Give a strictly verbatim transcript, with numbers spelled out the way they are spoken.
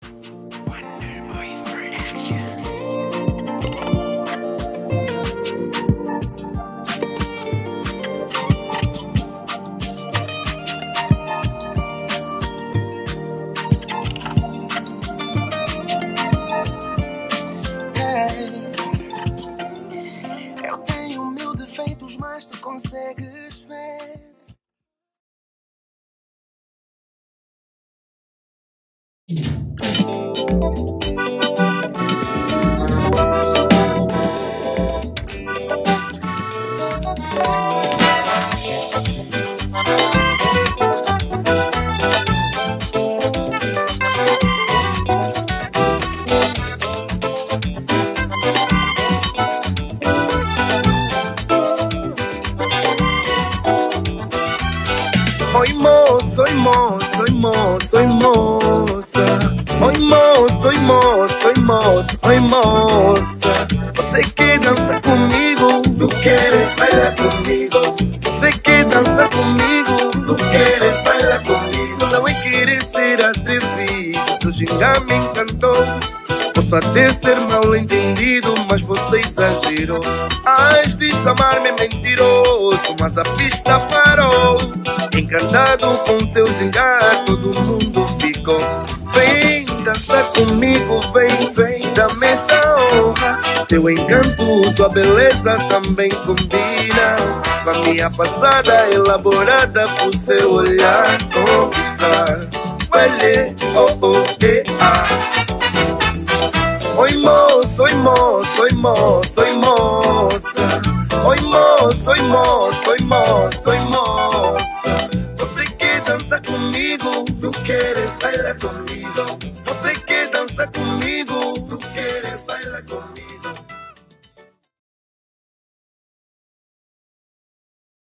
Eu tenho mil defeitos, mas tu consegues ver. Oi moço, oi moço, oi moço, oi moça. Oi moço, oi moço, oi moço, oi moça. Você quer dançar comigo? Tu queres bailar comigo? Você quer dançar comigo? Tu queres bailar comigo? Não é querer ser atrevido, seu gingar me encantou. Posso até ser mal entendido, mas você exagerou. Has de chamar-me mentiroso, mas a pista parou. Encantado com seu gingar, todo mundo ficou. Vem dançar comigo, vem, vem, dá-me esta honra. Teu encanto, tua beleza também combina com a minha passada elaborada por seu olhar conquistar. Ué, oh, oh, eh, ah. Oi moço, oi moço, oi moço, oi moça. Oi moço, oi moço, oi moço, oi moça.